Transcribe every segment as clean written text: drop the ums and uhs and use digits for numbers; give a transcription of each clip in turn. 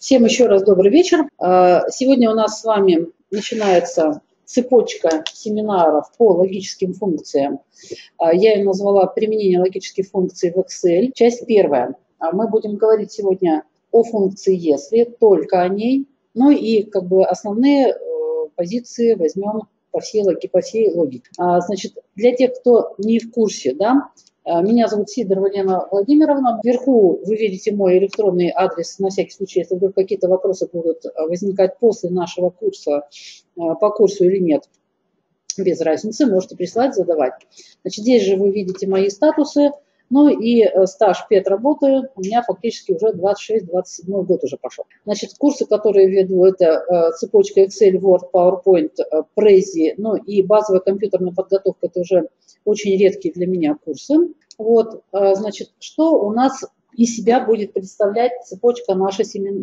Всем еще раз добрый вечер. Сегодня у нас с вами начинается цепочка семинаров по логическим функциям. Я ее назвала «Применение логических функций в Excel». Часть первая. Мы будем говорить сегодня о функции «если», только о ней. Ну и основные позиции возьмем по всей логике. Значит, для тех, кто не в курсе, да, меня зовут Сидорова Лена Владимировна. Вверху вы видите мой электронный адрес, на всякий случай, если вдруг какие-то вопросы будут возникать после нашего курса, по курсу или нет, без разницы, можете присылать, задавать. Значит, здесь же вы видите мои статусы, ну и стаж педработы у меня фактически уже 26-27 год уже пошел. Значит, курсы, которые веду, это цепочка Excel, Word, PowerPoint, Prezi, ну и базовая компьютерная подготовка, это уже очень редкие для меня курсы. Вот, значит, что у нас из себя будет представлять цепочка наших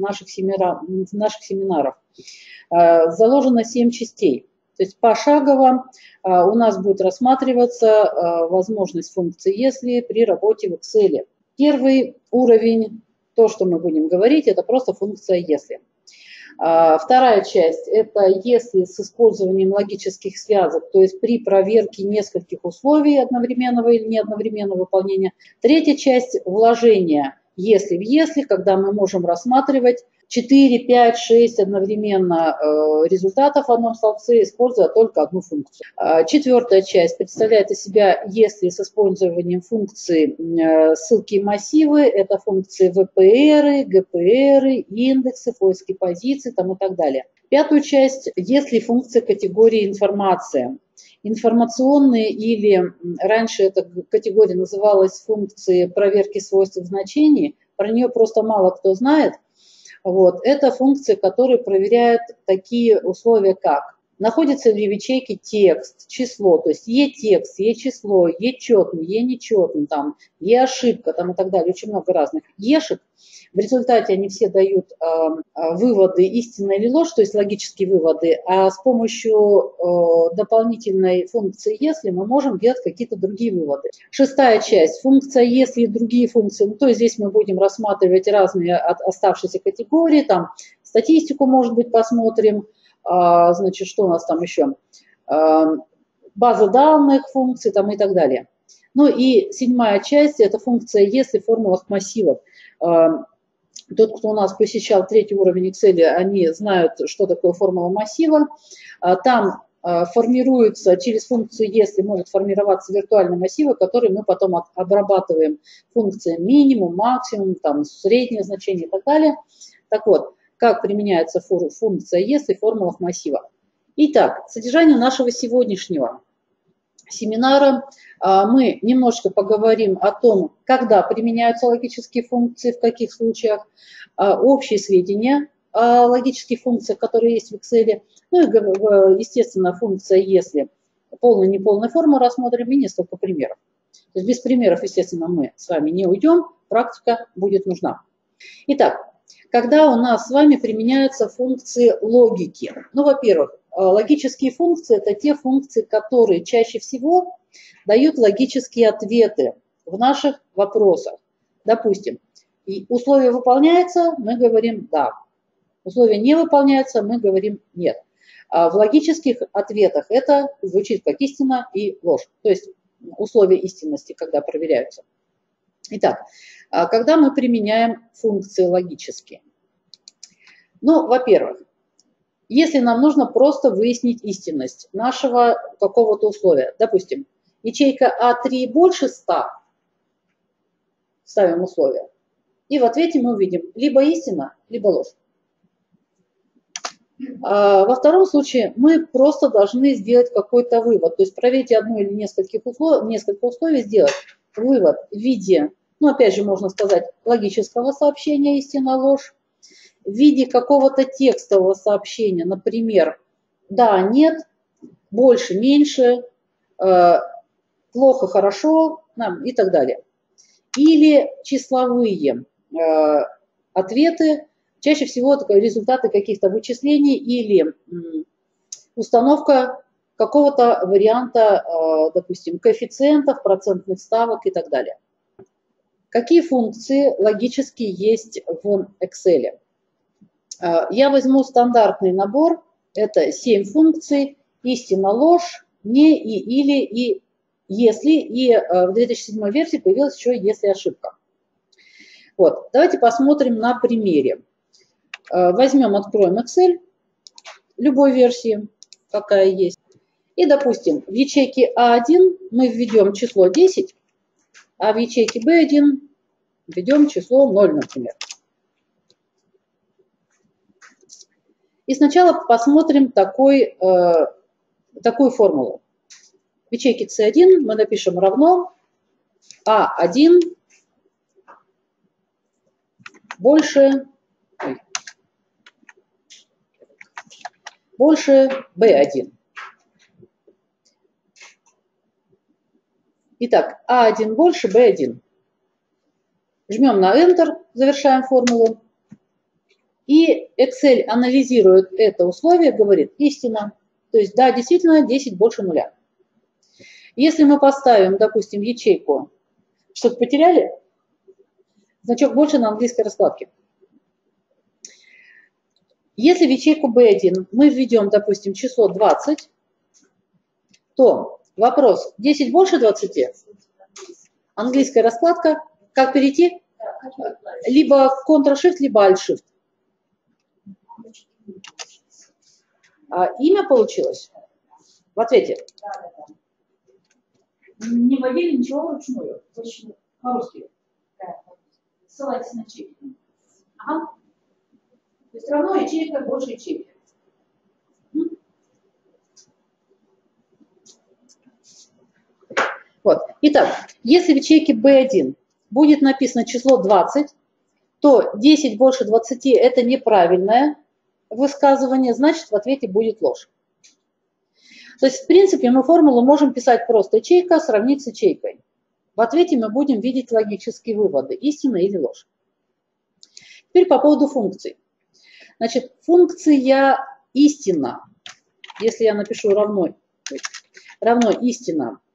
семинаров? Заложено 7 частей. То есть пошагово у нас будет рассматриваться возможность функции «если» при работе в Excel. Первый уровень, то, что мы будем говорить, это просто функция «если». Вторая часть – это «если» с использованием логических связок, то есть при проверке нескольких условий одновременного или неодновременного выполнения. Третья часть – вложение «если» в «если», когда мы можем рассматривать 4, 5, 6 одновременно результатов в одном столбце, используя только одну функцию. Четвертая часть представляет из себя «если» с использованием функции ссылки и массивы, это функции ВПР, ГПР, индексы, поиски позиций там, и так далее. Пятую часть «если» функция категории информация. Информационные или раньше эта категория называлась функции проверки свойств значений, про нее просто мало кто знает. Вот. Это функции, которые проверяют такие условия, как находится ли в ячейке текст, число, то есть Е-текст, Е-число, Е-четный, Е-нечетный, там, Е-ошибка там, и так далее, очень много разных Ешек. В результате они все дают выводы истина или ложь, то есть логические выводы, а с помощью дополнительной функции «если» мы можем делать какие-то другие выводы. Шестая часть – функция «если» и другие функции, ну, то есть здесь мы будем рассматривать разные оставшиеся категории, там статистику, может быть, посмотрим, значит, что у нас там еще, база данных, функции там, и так далее. Ну и седьмая часть – это функция «если» в формулах массивов. Тот, кто у нас посещал третий уровень Excel, они знают, что такое формула массива. Там формируются через функцию «если» могут формироваться виртуальные массивы, которые мы потом обрабатываем функцией минимум, максимум, там, среднее значение и так далее. Так вот, как применяется функция «если» в формулах массива. Итак, содержание нашего сегодняшнего семинара. Мы немножко поговорим о том, когда применяются логические функции, в каких случаях, общие сведения о логических функциях, которые есть в Excel, ну и, естественно, функция «если», полная и неполная форма рассмотрим и несколько примеров. То есть без примеров, естественно, мы с вами не уйдем, практика будет нужна. Итак, когда у нас с вами применяются функции логики? Ну, во-первых, логические функции – это те функции, которые чаще всего дают логические ответы в наших вопросах. Допустим, условие выполняется, мы говорим «да». Условие не выполняется, мы говорим «нет». В логических ответах это звучит как истина и ложь. То есть условия истинности, когда проверяются. Итак, когда мы применяем функции логические? Ну, во-первых, если нам нужно просто выяснить истинность нашего какого-то условия, допустим, ячейка А3 больше 100, ставим условие, и в ответе мы увидим либо истина, либо ложь. Во втором случае мы просто должны сделать какой-то вывод, то есть проверить одно или несколько условий, сделать вывод в виде, ну опять же можно сказать, логического сообщения истина, ложь, в виде какого-то текстового сообщения, например, да, нет, больше, меньше, плохо, хорошо и так далее. Или числовые ответы, чаще всего это результаты каких-то вычислений или установка какого-то варианта, допустим, коэффициентов, процентных ставок и так далее. Какие функции логические есть в Excel? Я возьму стандартный набор, это 7 функций, истина, ложь, не и, или, и, если, и в 2007 версии появилась еще если ошибка. Вот, давайте посмотрим на примере. Возьмем, откроем Excel любой версии, какая есть. И, допустим, в ячейке А1 мы введем число 10, а в ячейке Б1 введем число 0, например. И сначала посмотрим такую формулу. В ячейке С1 мы напишем равно А1 больше B1. Итак, А1 больше B1. Жмем на Enter, завершаем формулу. И Excel анализирует это условие, говорит истина. То есть, да, действительно, 10 больше нуля. Если мы поставим, допустим, ячейку, что-то потеряли, значок больше на английской раскладке. Если в ячейку B1 мы введем, допустим, число 20, то вопрос, 10 больше 20? Английская раскладка. Как перейти? Либо Ctrl-Shift, либо Alt-Shift. Имя получилось в ответе? Не вводили ничего вручную? По-русски. Ссылайтесь на ячейки. Ага. То есть равно ячейка больше ячейки. Вот. Итак, если в ячейке B1 будет написано число 20, то 10 больше 20 – это неправильное высказывание, значит, в ответе будет ложь. То есть, в принципе, мы формулу можем писать просто ячейка сравнить с ячейкой. В ответе мы будем видеть логические выводы, истина или ложь. Теперь по поводу функций. Значит, функция истина, если я напишу равно истина,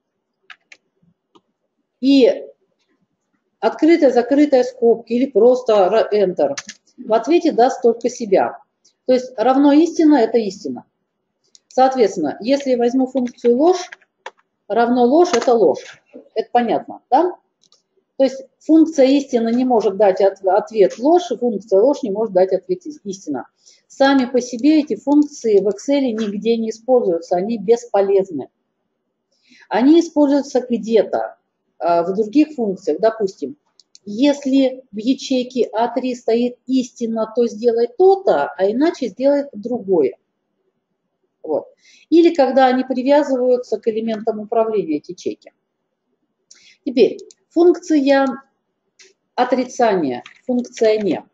и открытая-закрытая скобки или просто Enter, в ответе даст только себя. То есть равно истина – это истина. Соответственно, если я возьму функцию ложь, равно ложь – это ложь. Это понятно, да? То есть функция истина не может дать ответ ложь, и функция ложь не может дать ответ истина. Сами по себе эти функции в Excel нигде не используются, они бесполезны. Они используются где-то в других функциях. Допустим, если в ячейке А3 стоит истина, то сделай то-то, а иначе сделай другое. Вот. Или когда они привязываются к элементам управления эти ячейки. Теперь функция отрицания, функция не.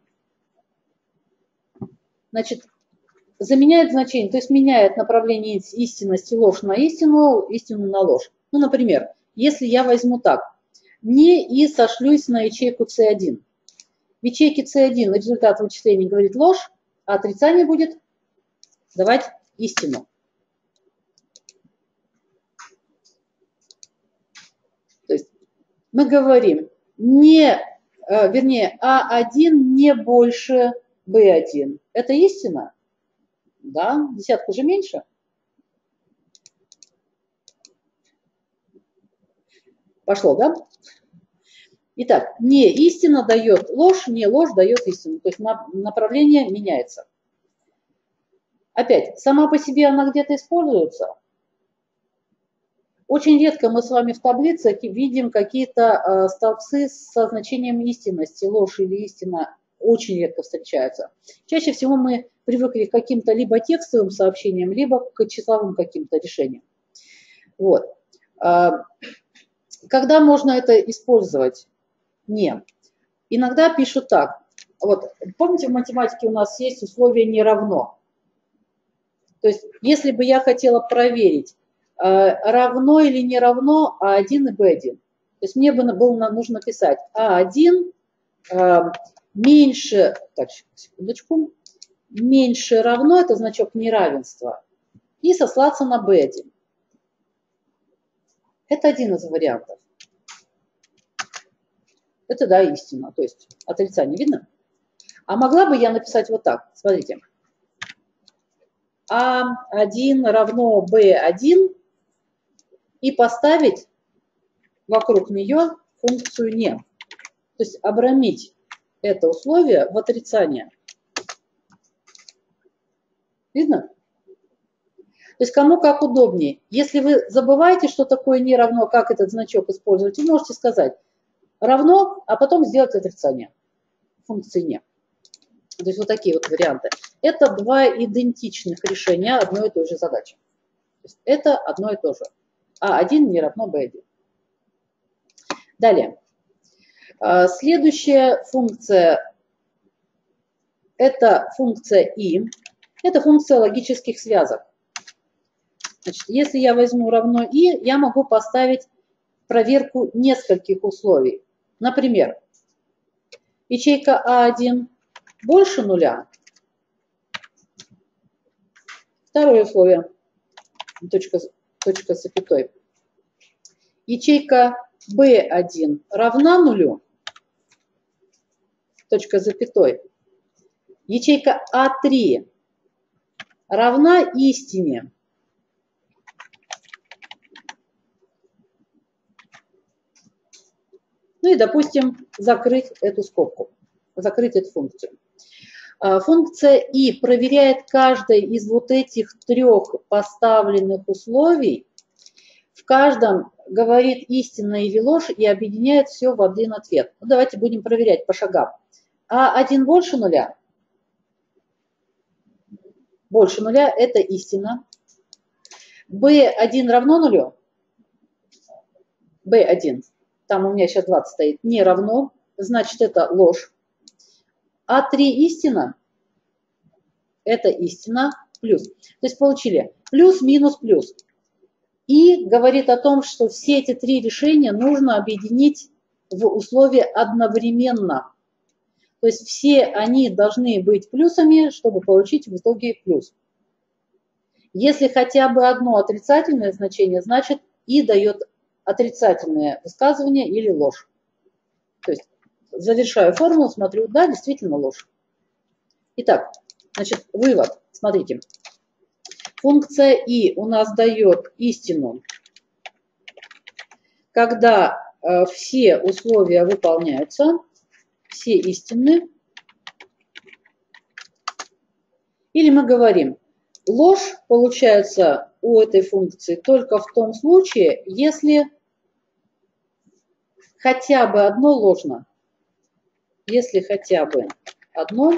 Значит, заменяет значение, то есть меняет направление истинности ложь на истину, истину на ложь. Ну, например, если я возьму так, не и сошлюсь на ячейку C1. В ячейке C1 результат вычисления говорит ложь, а отрицание будет давать истину. То есть мы говорим, А1 не больше B1. Это истина? Да, десятка же меньше. Пошло, да? Итак, не истина дает ложь, не ложь дает истину. То есть направление меняется. Опять, сама по себе она где-то используется. Очень редко мы с вами в таблицах видим какие-то столбцы со значением истинности. Ложь или истина очень редко встречаются. Чаще всего мы привыкли к каким-то либо текстовым сообщениям, либо к числовым каким-то решениям. Вот. Когда можно это использовать? Не. Иногда пишут так. Вот, помните, в математике у нас есть условие «не равно». То есть, если бы я хотела проверить, равно или не равно А1 и Б1. То есть, мне бы было нужно писать А1 меньше, так, секундочку, меньше равно, это значок неравенства, и сослаться на B1. Это один из вариантов. Это, да, истина, то есть отрицание, видно? А могла бы я написать вот так, смотрите. А1 равно b1 и поставить вокруг нее функцию не. То есть обрамить это условие в отрицание. Видно? То есть кому как удобнее. Если вы забываете, что такое не равно, как этот значок использовать, вы можете сказать равно, а потом сделать отрицание функции не. То есть вот такие вот варианты. Это два идентичных решения одной и той же задачи. То есть это одно и то же. А1 не равно b1. Далее. Следующая функция – это функция и. Это функция логических связок. Значит, если я возьму равно и, я могу поставить проверку нескольких условий. Например, ячейка А1 больше нуля. Второе условие, точка с запятой. Ячейка B1 равна нулю, точка с запятой. Ячейка А3 равна истине. Ну и, допустим, закрыть эту скобку, закрыть эту функцию. Функция и проверяет каждое из вот этих трех поставленных условий. В каждом говорит истинное или ложь и объединяет все в один ответ. Ну, давайте будем проверять по шагам. А1 больше нуля? Больше нуля – это истина. B1 равно нулю? B1, там у меня сейчас 20 стоит, не равно, значит это ложь. А3 истина? Это истина плюс. То есть получили плюс, минус, плюс. И говорит о том, что все эти три решения нужно объединить в условие одновременно. То есть все они должны быть плюсами, чтобы получить в итоге плюс. Если хотя бы одно отрицательное значение, значит и дает отрицательное высказывание или ложь. То есть завершаю формулу, смотрю, да, действительно ложь. Итак, значит, вывод. Смотрите. Функция и у нас дает истину, когда все условия выполняются, все истинны. Или мы говорим, ложь получается у этой функции только в том случае, если хотя бы одно ложно. Если хотя бы одно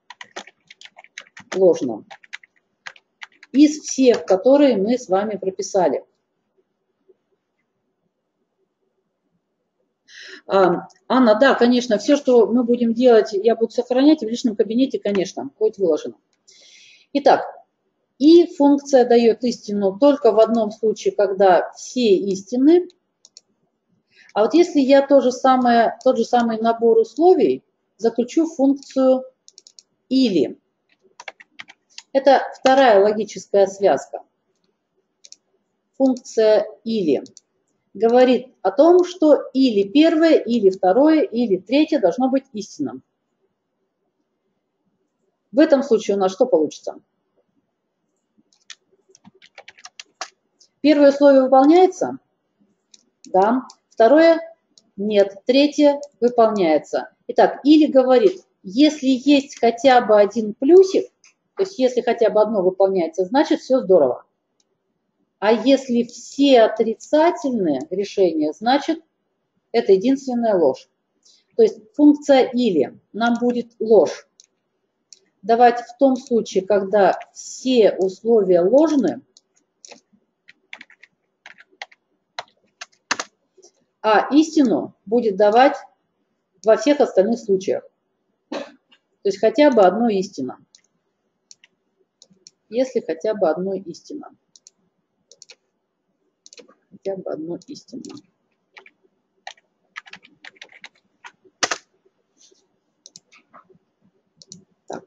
ложно. Из всех, которые мы с вами прописали. Анна, да, конечно, все, что мы будем делать, я буду сохранять в личном кабинете, конечно, будет выложено. Итак, и функция дает истину только в одном случае, когда все истины. А вот если я тот же самый набор условий заключу в функцию или. Это вторая логическая связка. Функция или говорит о том, что или первое, или второе, или третье должно быть истинным. В этом случае у нас что получится? Первое условие выполняется? Да. Второе? Нет. Третье выполняется. Итак, или говорит, если есть хотя бы один плюсик, то есть если хотя бы одно выполняется, значит все здорово. А если все отрицательные решения, значит это единственная ложь. То есть функция или нам будет ложь давать в том случае, когда все условия ложны, а истину будет давать во всех остальных случаях. То есть хотя бы одно истина. Если хотя бы одно истина. Хотя бы одно истина. Так.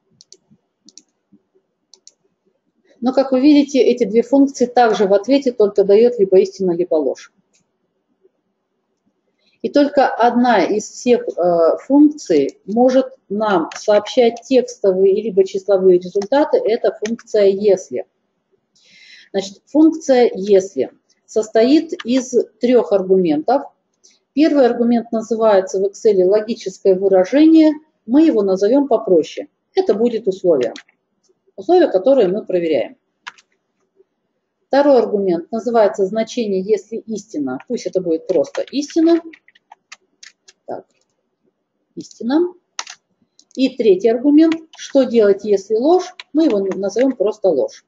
Но, как вы видите, эти две функции также в ответе только дает либо истину, либо ложь. И только одна из всех функций может нам сообщать текстовые либо числовые результаты, это функция «если». Значит, функция «если» состоит из 3 аргументов. Первый аргумент называется в Excel логическое выражение, мы его назовем попроще. Это будет условие. Условие, которое мы проверяем. Второй аргумент называется значение «если истина». Пусть это будет просто истина. Так, истина. И третий аргумент, что делать, если ложь, мы его назовем просто ложь.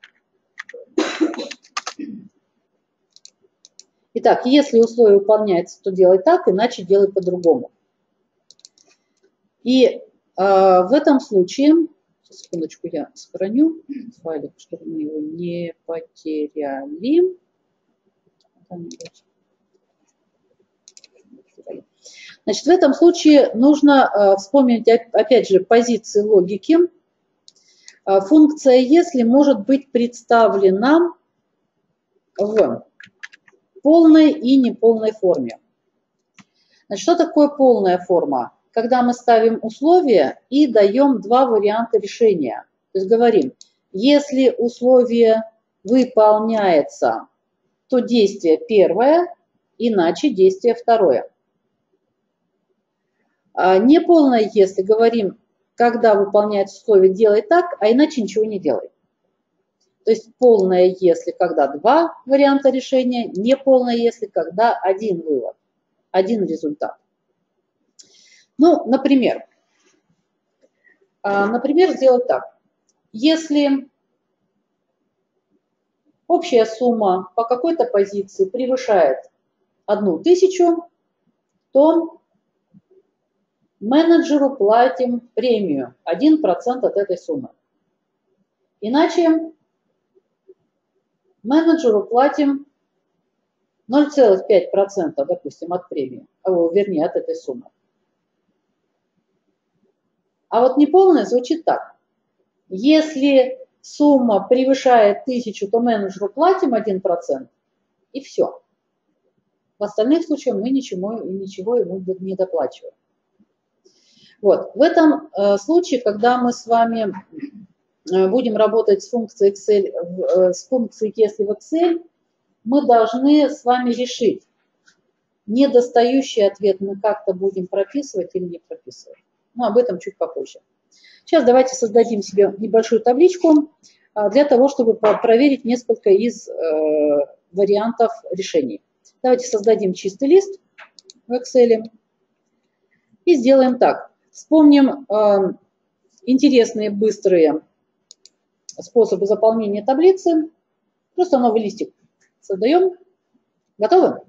Итак, если условие выполняется, то делай так, иначе делай по-другому. И в этом случае, секундочку, я сохраню файлик, чтобы мы его не потеряли. Значит, в этом случае нужно вспомнить, опять же, позиции логики. Функция «если» может быть представлена в полной и неполной форме. Значит, что такое полная форма? Когда мы ставим условие и даем 2 варианта решения. То есть говорим, если условие выполняется, то действие первое, иначе действие второе. Неполное «если» говорим, когда выполняется условие, делай так, а иначе ничего не делай. То есть полное «если», когда 2 варианта решения, неполное «если», когда 1 вывод, 1 результат. Ну, например, сделать так. Если общая сумма по какой-то позиции превышает 1000, то менеджеру платим премию 1% от этой суммы. Иначе менеджеру платим 0,5%, допустим, от премии, вернее, от этой суммы. А вот неполное звучит так. Если сумма превышает 1000, то менеджеру платим 1%, и все. В остальных случаях мы ничего ему не доплачиваем. Вот. В этом случае, когда мы с вами будем работать с функцией Excel, с функцией «если» в Excel, мы должны с вами решить, недостающий ответ мы как-то будем прописывать или не прописывать. Но об этом чуть попозже. Сейчас давайте создадим себе небольшую табличку для того, чтобы проверить несколько из вариантов решений. Давайте создадим чистый лист в Excel и сделаем так. Вспомним интересные, быстрые способы заполнения таблицы. Просто новый листик создаем. Готовы?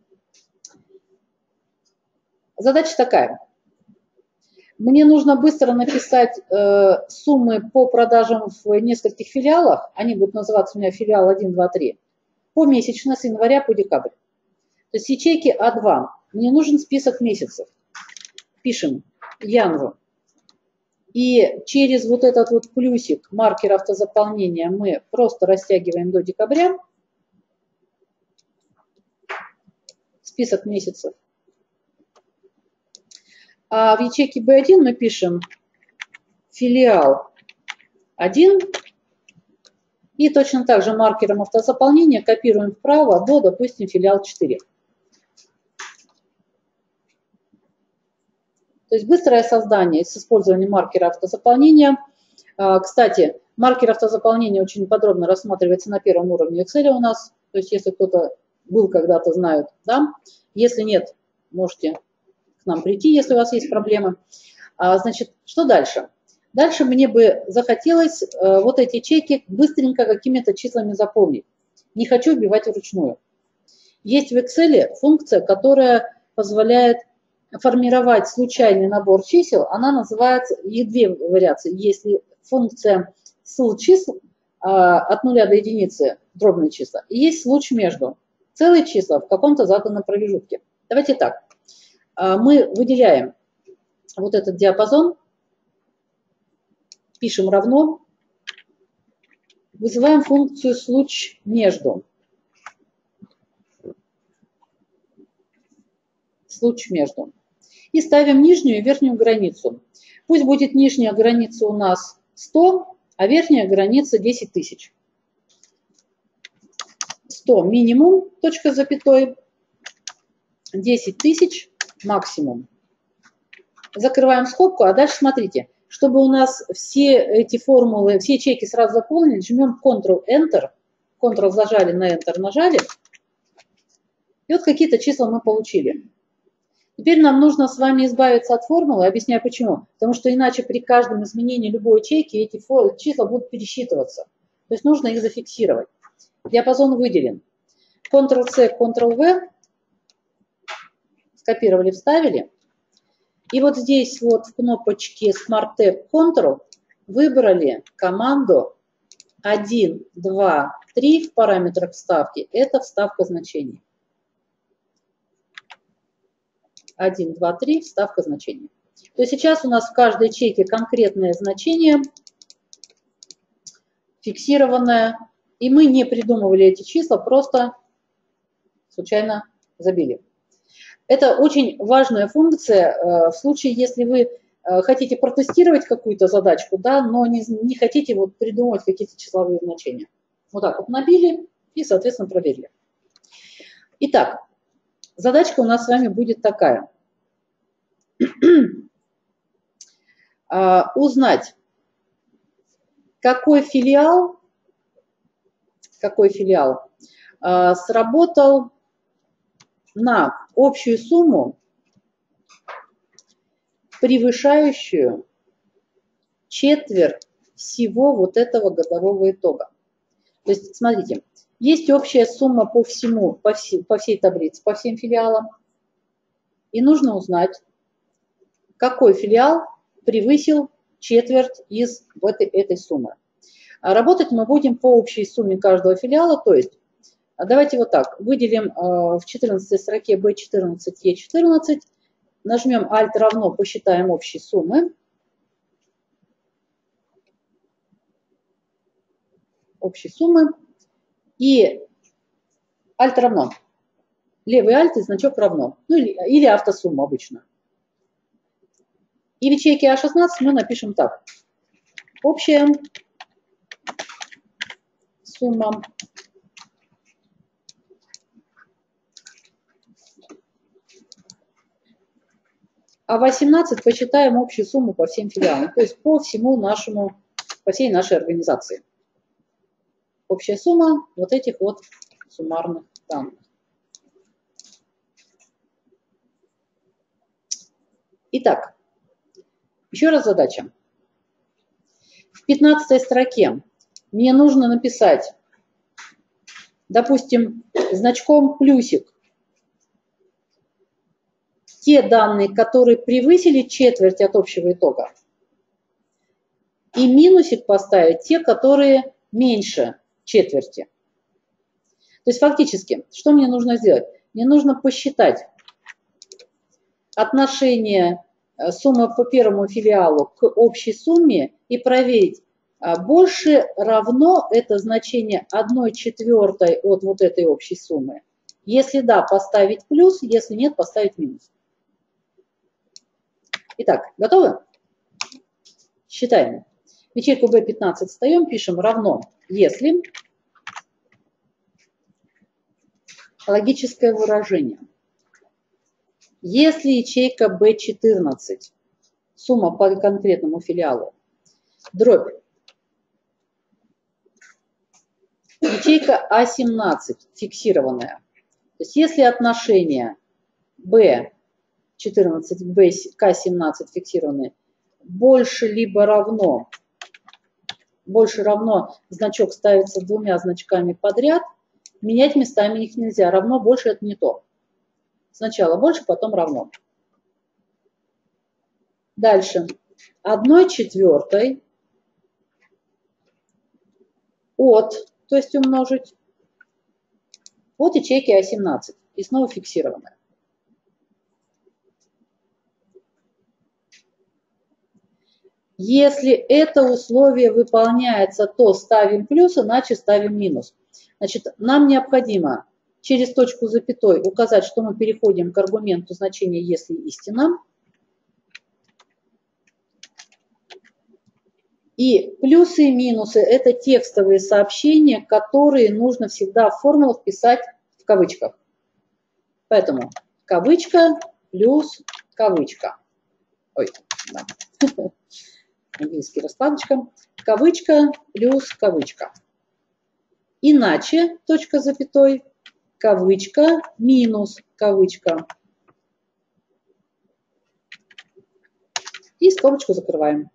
Задача такая. Мне нужно быстро написать суммы по продажам в нескольких филиалах. Они будут называться у меня филиал 1, 2, 3. Помесячно с января по декабрь. То есть ячейки А2. Мне нужен список месяцев. Пишем январь. И через вот этот вот плюсик, маркер автозаполнения, мы просто растягиваем до декабря. Список месяцев. А в ячейке B1 мы пишем филиал 1. И точно так же маркером автозаполнения копируем вправо до, допустим, филиал 4. То есть быстрое создание с использованием маркера автозаполнения. Кстати, маркер автозаполнения очень подробно рассматривается на первом уровне Excel у нас. То есть если кто-то был когда-то, знают, да. Если нет, можете к нам прийти, если у вас есть проблемы. Значит, что дальше? Дальше мне бы захотелось вот эти ячейки быстренько какими-то числами заполнить. Не хочу вбивать вручную. Есть в Excel функция, которая позволяет формировать случайный набор чисел. Она называется, и 2 вариации. Если функция ссыл чисел от 0 до единицы, дробные числа, и есть случай между. Целые числа в каком-то заданном промежутке. Давайте так. Мы выделяем вот этот диапазон, пишем равно, вызываем функцию случай между. случай между. И ставим нижнюю и верхнюю границу. Пусть будет нижняя граница у нас 100, а верхняя граница 10 тысяч. 100 минимум, точка с запятой, 10 тысяч максимум. Закрываем скобку, а дальше смотрите, чтобы у нас все эти формулы, все ячейки сразу заполнились, жмем Ctrl-Enter, Ctrl зажали, на Enter нажали, и вот какие-то числа мы получили. Теперь нам нужно с вами избавиться от формулы, объясняю почему. Потому что иначе при каждом изменении любой ячейки эти числа будут пересчитываться. То есть нужно их зафиксировать. Диапазон выделен. Ctrl-C, Ctrl-V, скопировали, вставили. И вот здесь вот в кнопочке Smart Tab Ctrl выбрали команду 1, 2, 3 в параметрах вставки. Это вставка значений. 1, 2, 3, вставка значений. То есть сейчас у нас в каждой ячейке конкретное значение, фиксированное, и мы не придумывали эти числа, просто случайно забили. Это очень важная функция в случае, если вы хотите протестировать какую-то задачку, да, но не хотите вот придумывать какие-то числовые значения. Вот так вот набили и, соответственно, проверили. Итак, задачка у нас с вами будет такая. Узнать, какой филиал сработал на общую сумму, превышающую четверть всего вот этого годового итога. То есть, смотрите, есть общая сумма по всей таблице, по всем филиалам. И нужно узнать, какой филиал превысил четверть из этой суммы. Работать мы будем по общей сумме каждого филиала, то есть давайте вот так, выделим в 14 строке B14, E14, нажмем Alt равно, посчитаем общие суммы. Общие суммы. И Alt равно. Левый Alt и значок равно. Ну или автосумма обычно. И в ячейке А16 мы напишем так. Общая сумма а в А17 посчитаем общую сумму по всем филиалам, то есть по всей нашей организации. Общая сумма вот этих вот суммарных данных. Итак, еще раз задача. В 15 строке мне нужно написать, допустим, значком плюсик те данные, которые превысили четверть от общего итога, и минусик поставить те, которые меньше четверти. То есть фактически, что мне нужно сделать? Мне нужно посчитать отношение суммы по первому филиалу к общей сумме и проверить, больше равно это значение 1/4 от вот этой общей суммы. Если да, поставить плюс, если нет, поставить минус. Итак, готовы? Считаем. В ячейку B15 встаем, пишем равно, если логическое выражение. Если ячейка B14, сумма по конкретному филиалу, дробь, ячейка А17 фиксированная. То есть если отношение B14 к К17 фиксированные больше либо равно, значок ставится двумя значками подряд, менять местами их нельзя. Равно больше это не то. Сначала больше, потом равно. Дальше. 1/4 от, то есть умножить, от ячейки А17. И снова фиксированная. Если это условие выполняется, то ставим плюс, иначе ставим минус. Значит, нам необходимо через точку запятой указать, что мы переходим к аргументу значения «если истина». И плюсы и минусы – это текстовые сообщения, которые нужно всегда в формулах писать в кавычках. Поэтому кавычка плюс кавычка. Ой, да. Английский раскладочка. Кавычка плюс кавычка. Иначе, точка запятой, кавычка минус кавычка. И скобочку закрываем.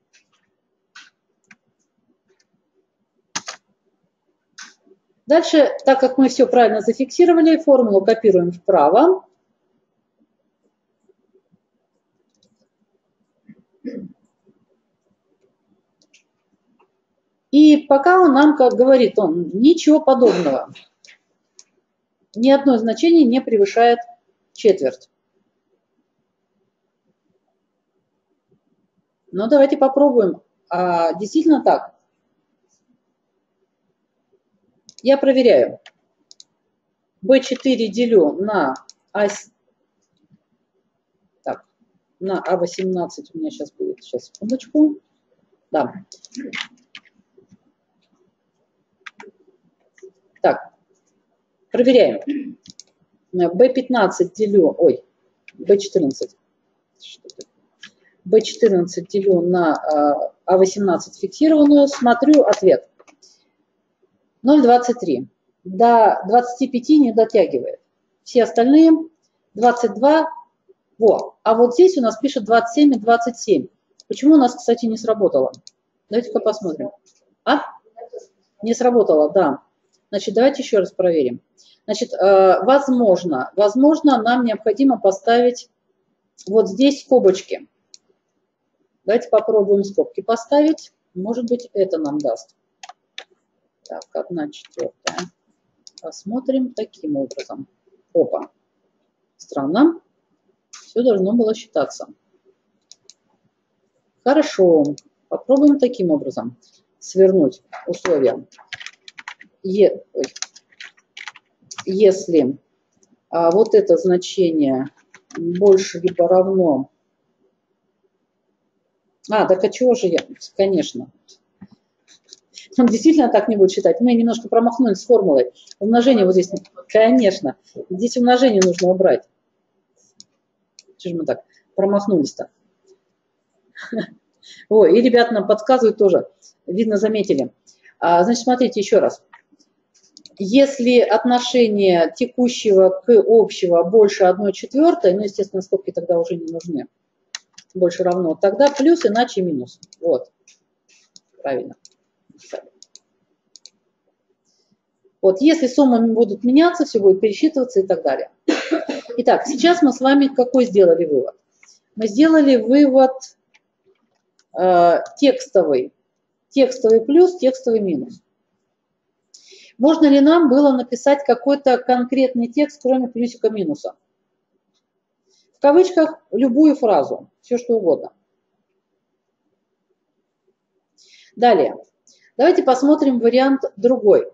Дальше, так как мы все правильно зафиксировали, формулу копируем вправо. И пока он нам, как говорит он, ничего подобного. Ни одно значение не превышает четверть. Но давайте попробуем. Действительно так. Я проверяю. B4 делю на на А18 у меня сейчас будет. Сейчас, секундочку. Да. Так, проверяем. B15 делю, ой, B14. B14 делю на А18 фиксированную. Смотрю ответ. 0,23. До 25 не дотягивает. Все остальные 22. Во. А вот здесь у нас пишет 27 и 27. Почему у нас, кстати, не сработало? Давайте-ка посмотрим. Не сработало, да. Значит, давайте еще раз проверим. Значит, возможно, нам необходимо поставить вот здесь скобочки. Давайте попробуем скобки поставить. Может быть, это нам даст. Так, 1/4. Посмотрим таким образом. Опа. Странно. Все должно было считаться. Хорошо. Попробуем таким образом свернуть условия. Если вот это значение больше либо равно... Так а чего же я? Конечно. Он действительно так не будет считать. Мы немножко промахнулись с формулой. Умножение вот здесь, конечно. Здесь умножение нужно убрать. Чего же мы так промахнулись-то? Ой, и ребята нам подсказывают тоже. Видно, заметили. Значит, смотрите еще раз. Если отношение текущего к общего больше 1/4, ну, естественно, скобки тогда уже не нужны, больше равно, тогда плюс, иначе минус. Вот. Правильно. Вот, если суммами будут меняться, все будет пересчитываться и так далее. Итак, сейчас мы с вами какой сделали вывод? Мы сделали вывод текстовый. Текстовый плюс, текстовый минус. Можно ли нам было написать какой-то конкретный текст, кроме плюсика-минуса? В кавычках любую фразу, все что угодно. Далее. Давайте посмотрим вариант другой.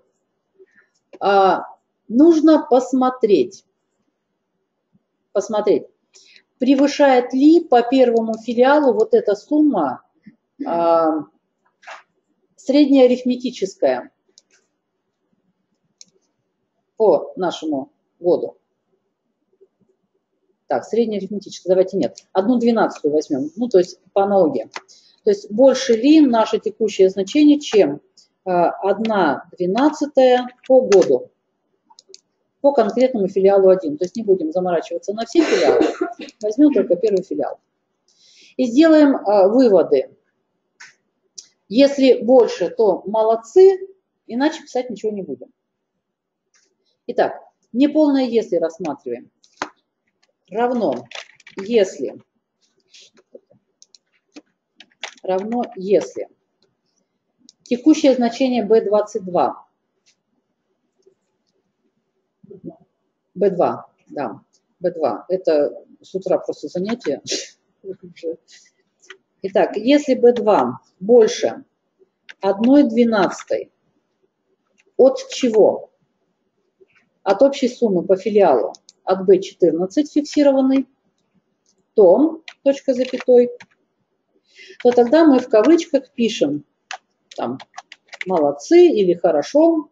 Нужно посмотреть, превышает ли по первому филиалу вот эта сумма среднеарифметическая по нашему году. Так, среднеарифметическая, давайте нет. 1/12 возьмем, ну то есть по аналогии. То есть больше ли наше текущее значение, чем 1/12 по году, по конкретному филиалу 1. То есть не будем заморачиваться на все филиалы, возьмем только первый филиал. И сделаем выводы. Если больше, то молодцы, иначе писать ничего не будем. Итак, неполное «если» рассматриваем. Равно если текущее значение B22. B2, да, B2. Это с утра просто занятие. Итак, если B2 больше 1/12 от чего? от общей суммы по филиалу от B14 фиксированный, то, точка запятой, то тогда мы в кавычках пишем там молодцы или хорошо.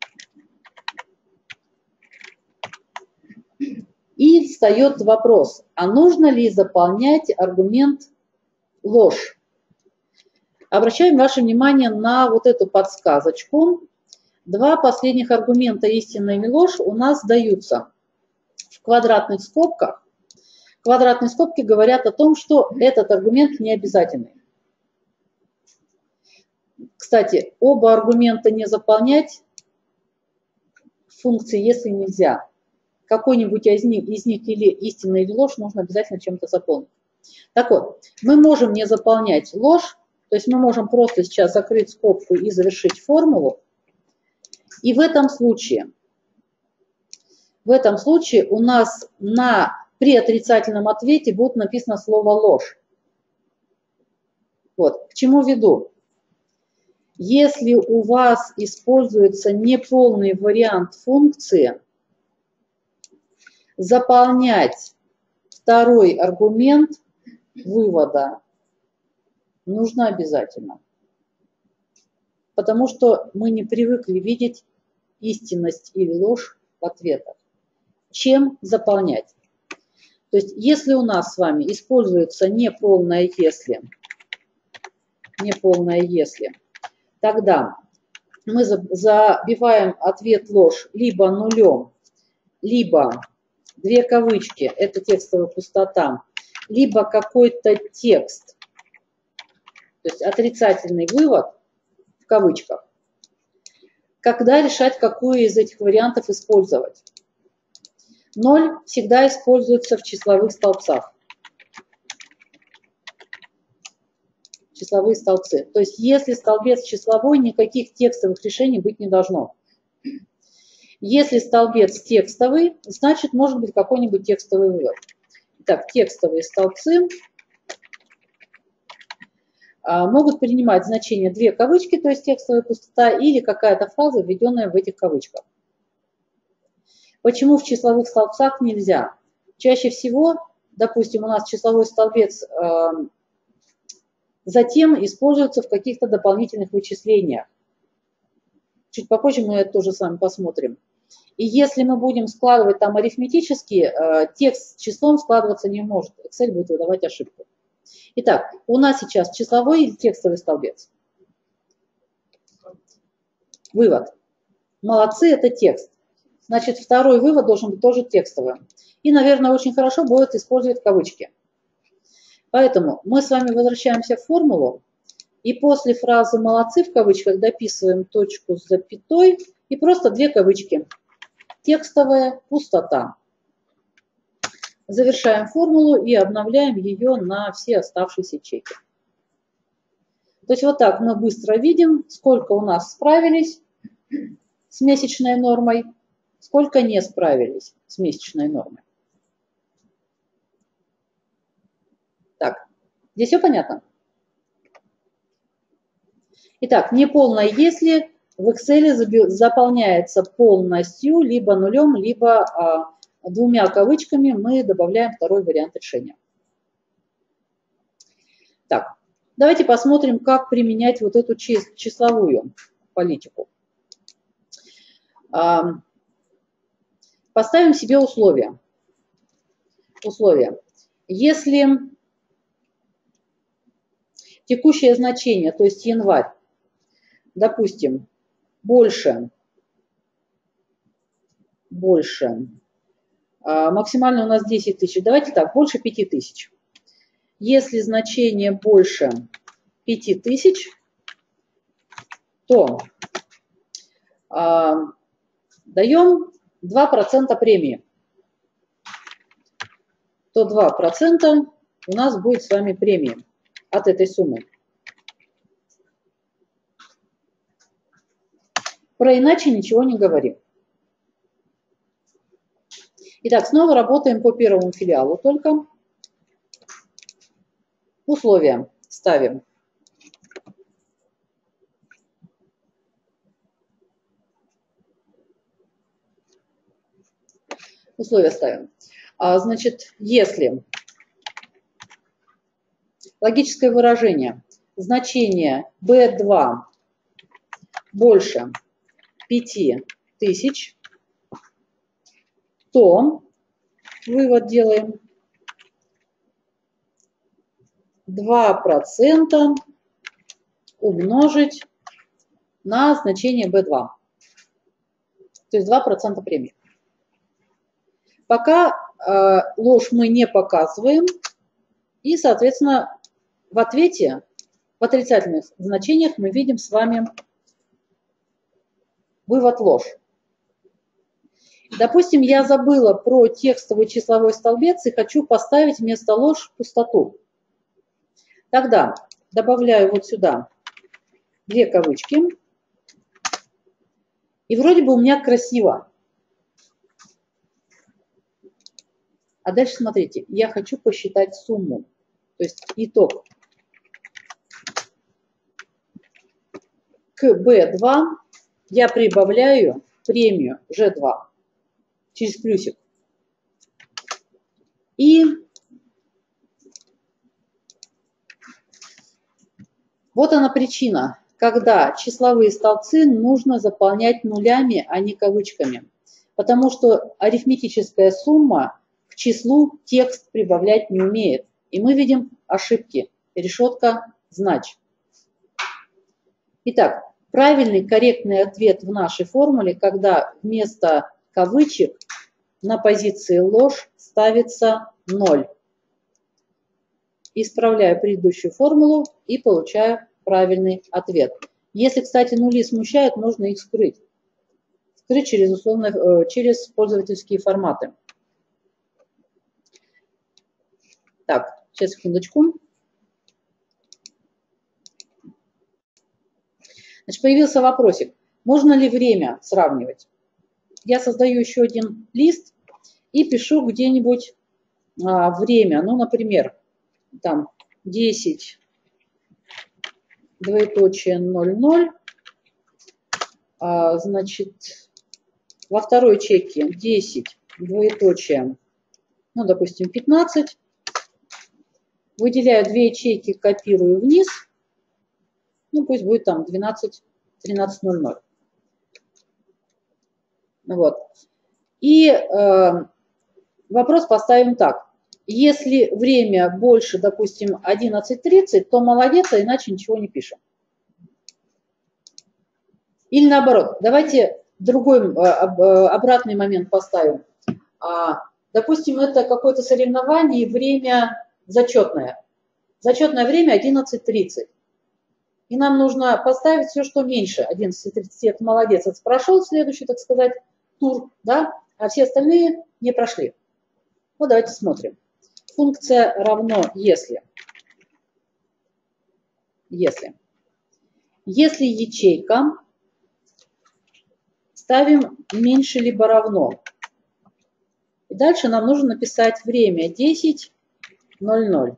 И встает вопрос, а нужно ли заполнять аргумент ложь? Обращаем ваше внимание на вот эту подсказочку. Два последних аргумента истина или ложь у нас даются в квадратных скобках. Квадратные скобки говорят о том, что этот аргумент не обязательный. Кстати, оба аргумента не заполнять в функции, если нельзя. Какой-нибудь из них или истина, или ложь нужно обязательно чем-то заполнить. Так вот, мы можем не заполнять ложь, то есть мы можем просто сейчас закрыть скобку и завершить формулу. И в этом случае у нас при отрицательном ответе будет написано слово ложь. Вот, к чему веду? Если у вас используется неполный вариант функции, заполнять второй аргумент вывода нужно обязательно. Потому что мы не привыкли видеть истинность или ложь в ответах. Чем заполнять? То есть, если у нас с вами используется неполное если, тогда мы забиваем ответ ложь либо нулем, либо две кавычки, это текстовая пустота, либо какой-то текст, то есть отрицательный вывод в кавычках. Когда решать, какую из этих вариантов использовать? 0 всегда используется в числовых столбцах. Числовые столбцы. То есть если столбец числовой, никаких текстовых решений быть не должно. Если столбец текстовый, значит может быть какой-нибудь текстовый вывод. Итак, текстовые столбцы могут принимать значение две кавычки, то есть текстовая пустота, или какая-то фраза, введенная в этих кавычках. Почему в числовых столбцах нельзя? Чаще всего, допустим, у нас числовой столбец затем используется в каких-то дополнительных вычислениях. Чуть попозже мы это тоже с вами посмотрим. И если мы будем складывать там арифметически, текст с числом складываться не может. Excel будет выдавать ошибку. Итак, у нас сейчас числовой или текстовый столбец? Вывод. Молодцы, это текст. Значит, второй вывод должен быть тоже текстовым. И, наверное, очень хорошо будет использовать кавычки. Поэтому мы с вами возвращаемся в формулу. И после фразы «молодцы» в кавычках дописываем точку с запятой и просто две кавычки. Текстовая пустота. Завершаем формулу и обновляем ее на все оставшиеся ячейки. То есть вот так мы быстро видим, сколько у нас справились с месячной нормой, сколько не справились с месячной нормой. Так, здесь все понятно? Итак, неполное «если» в Excel заполняется полностью либо нулем, либо двумя кавычками мы добавляем второй вариант решения. Так, давайте посмотрим, как применять вот эту числовую политику. Поставим себе условия. Если текущее значение, то есть январь, допустим, больше, максимально у нас 10 тысяч, давайте так, больше 5 тысяч. Если значение больше 5 тысяч, то даем 2% премии. То 2% у нас будет с вами премия от этой суммы. Про иначе ничего не говорим. Итак, снова работаем по первому филиалу только. Условия ставим. Условия ставим. Значит, если логическое выражение, значение B2 больше 5000, то вывод делаем 2% умножить на значение B2. То есть 2% премии. Пока ложь мы не показываем. И, соответственно, в ответе, в отрицательных значениях мы видим с вами вывод ложь. Допустим, я забыла про текстовый числовой столбец и хочу поставить вместо ложь пустоту. Тогда добавляю вот сюда 2 кавычки. И вроде бы у меня красиво. А дальше смотрите, я хочу посчитать сумму. То есть итог. К B2 я прибавляю премию G2 через плюсик. И вот она причина, когда числовые столбцы нужно заполнять нулями, а не кавычками. Потому что арифметическая сумма к числу текст прибавлять не умеет. И мы видим ошибки. Решетка знач. Итак, правильный, корректный ответ в нашей формуле, когда вместо кавычек на позиции ложь ставится 0. Исправляю предыдущую формулу и получаю правильный ответ. Если, кстати, нули смущают, можно их скрыть. Скрыть через пользовательские форматы. Так, сейчас, секундочку. Значит, появился вопросик. Можно ли время сравнивать? Я создаю еще один лист и пишу где-нибудь время. Ну, например, там 10, двоеточие 00. Значит, во второй ячейке 10, двоеточие, ну, допустим, 15. Выделяю 2 ячейки, копирую вниз. Ну, пусть будет там 12, 13:00. Вот. И вопрос поставим так. Если время больше, допустим, 11:30, то молодец, а иначе ничего не пишем. Или наоборот, давайте другой обратный момент поставим. Допустим, это какое-то соревнование, и время зачетное. Зачетное время 11:30. И нам нужно поставить все, что меньше 11:30. Это молодец, это прошел следующий, так сказать, тур, да? А все остальные не прошли. Вот давайте смотрим. Функция равно если. Если ячейка ставим меньше либо равно. И дальше нам нужно написать время 10:00.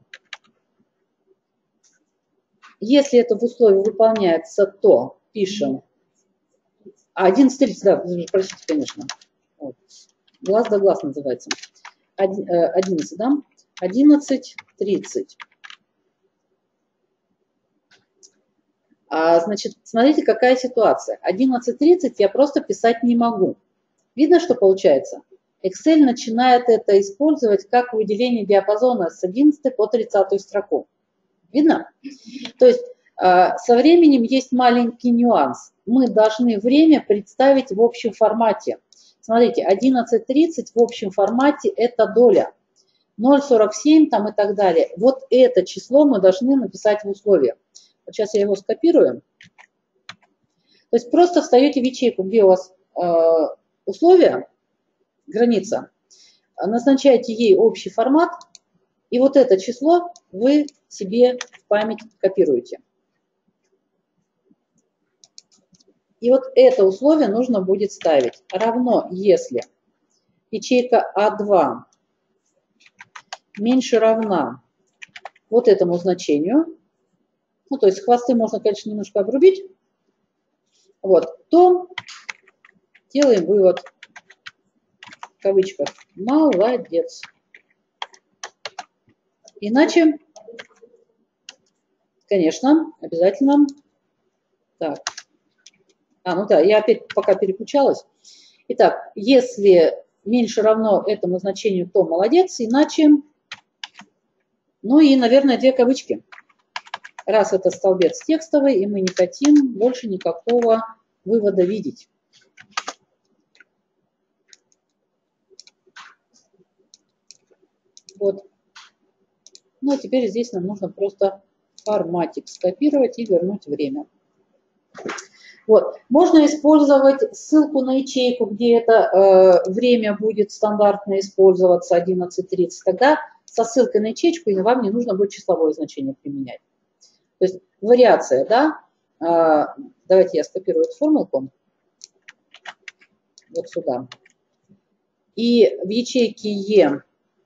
Если это в условии выполняется, то пишем 11:30, да, простите, конечно. Вот. Глаз да глаз называется. 11, да? 11:30. Значит, смотрите, какая ситуация. 11:30 я просто писать не могу. Видно, что получается? Excel начинает это использовать как выделение диапазона с 11 по 30 строку. Видно? То есть со временем есть маленький нюанс. Мы должны время представить в общем формате. Смотрите, 11:30 в общем формате – это доля. 0,47 там и так далее. Вот это число мы должны написать в условиях. Вот сейчас я его скопирую. То есть просто встаете в ячейку, где у вас условия, граница, назначаете ей общий формат, и вот это число вы себе в память копируете. И вот это условие нужно будет ставить. Равно, если ячейка А2 меньше равна вот этому значению, ну, то есть хвосты можно, конечно, немножко обрубить, вот, то делаем вывод. в кавычках, молодец. Иначе, конечно, обязательно. Так. Ну да, я опять пока переключалась. Итак, если меньше равно этому значению, то молодец, иначе, ну и, наверное, две кавычки. Раз это столбец текстовый, и мы не хотим больше никакого вывода видеть. Вот. Ну, а теперь здесь нам нужно просто форматик скопировать и вернуть время. Вот. Можно использовать ссылку на ячейку, где это время будет стандартно использоваться 11:30. Тогда со ссылкой на ячейку вам не нужно будет числовое значение применять. То есть вариация, да? Давайте я скопирую эту формулку. Вот сюда. И в ячейке Е1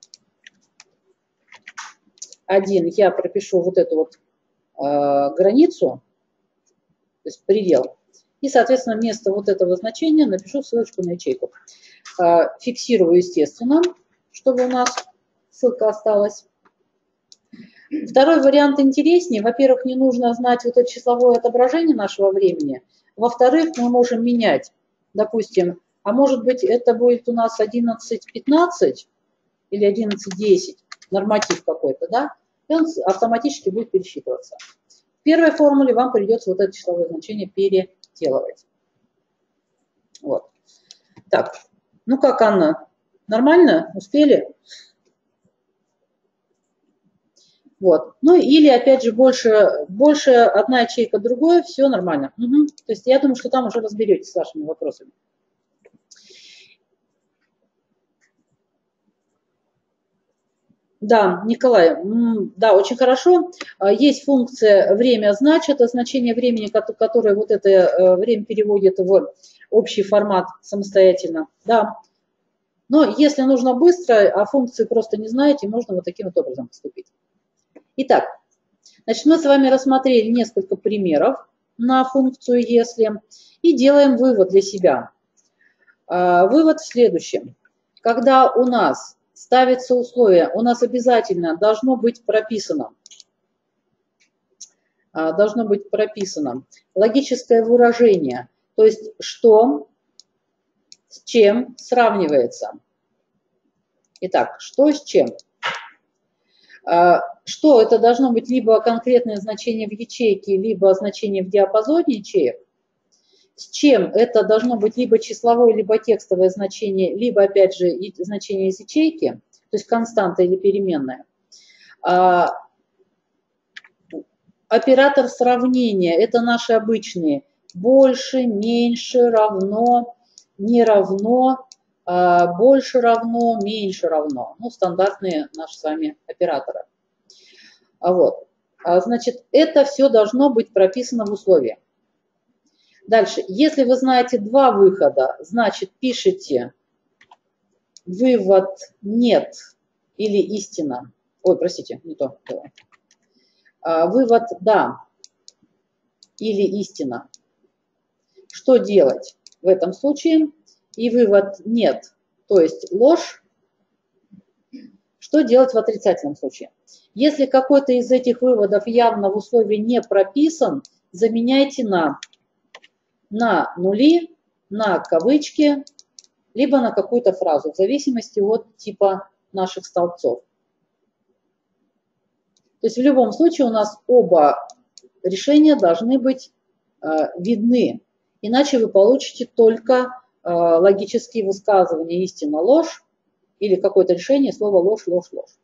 я пропишу вот эту вот границу, то есть предел. И, соответственно, вместо вот этого значения напишу ссылочку на ячейку. Фиксирую, естественно, чтобы у нас ссылка осталась. Второй вариант интереснее. Во-первых, не нужно знать вот это числовое отображение нашего времени. Во-вторых, мы можем менять. Допустим, а может быть, это будет у нас 11:15 или 11:10, норматив какой-то, да? И он автоматически будет пересчитываться. В первой формуле вам придется вот это числовое значение переделывать. Вот. Так, ну как, Анна, нормально? Успели? Вот. Ну или, опять же, больше одна ячейка другое, все нормально. Угу. То есть я думаю, что там уже разберетесь с вашими вопросами. Да, Николай, да, очень хорошо. Есть функция «время знач», это значение времени, которое вот это время переводит в общий формат самостоятельно. Да. Но если нужно быстро, а функции просто не знаете, можно вот таким вот образом поступить. Итак, значит, мы с вами рассмотрели несколько примеров на функцию «если» и делаем вывод для себя. Вывод в следующем. Когда у нас ставится условие, у нас обязательно должно быть прописано логическое выражение, то есть что с чем сравнивается. Итак, что с чем? Что это должно быть либо конкретное значение в ячейке, либо значение в диапазоне ячеек. С чем это должно быть либо числовое, либо текстовое значение, либо, опять же, значение из ячейки, то есть константа или переменная. Оператор сравнения – это наши обычные больше, меньше, равно, не равно, больше равно, меньше равно. Ну, стандартные наши с вами операторы. Вот. Значит, это все должно быть прописано в условии. Дальше, если вы знаете два выхода, значит, пишите вывод «нет» или «истина». Ой, простите, не то. Вывод «да» или «истина». Что делать в этом случае? И вывод «нет», то есть ложь. Что делать в отрицательном случае? Если какой-то из этих выводов явно в условии не прописан, заменяйте на нули, на кавычки, либо на какую-то фразу, в зависимости от типа наших столбцов. То есть в любом случае у нас оба решения должны быть видны, иначе вы получите только логические высказывания истина, ложь, или какое-то решение слова ложь, ложь, ложь.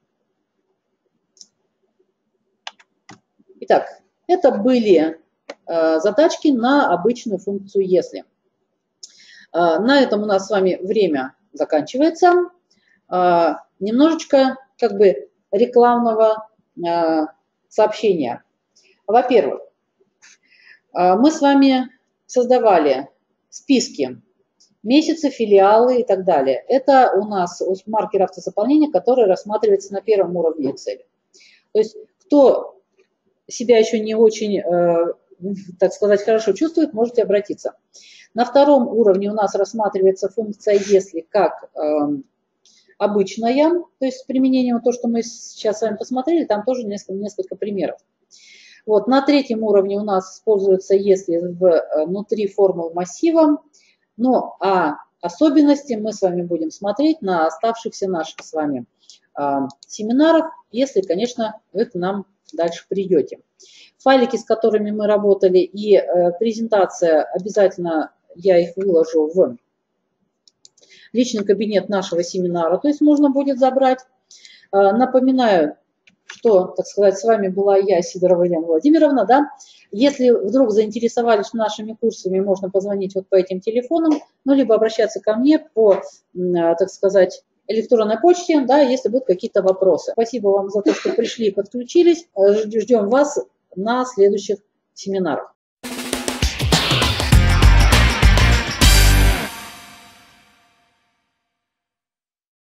Итак, это были задачки на обычную функцию «если». На этом у нас с вами время заканчивается. Немножечко как бы рекламного сообщения. Во-первых, мы с вами создавали списки, месяцы, филиалы и так далее. Это у нас маркер автозаполнения, который рассматривается на первом уровне Excel. То есть кто себя еще не очень, так сказать, хорошо чувствует, можете обратиться. На втором уровне у нас рассматривается функция «если» как обычная, то есть с применением то, что мы сейчас с вами посмотрели, там тоже несколько примеров. Вот, на третьем уровне у нас используется «если» внутри формул массива, ну а особенности мы с вами будем смотреть на оставшихся наших с вами семинарах, если, конечно, вы к нам дальше придете. Файлики, с которыми мы работали, и презентация, обязательно я их выложу в личный кабинет нашего семинара, то есть можно будет забрать. Напоминаю, что, так сказать, с вами была я, Сидорова Елена Владимировна, да. Если вдруг заинтересовались нашими курсами, можно позвонить вот по этим телефонам, ну, либо обращаться ко мне по, так сказать, электронной почте, да, если будут какие-то вопросы. Спасибо вам за то, что пришли и подключились. Ждем вас на следующих семинарах.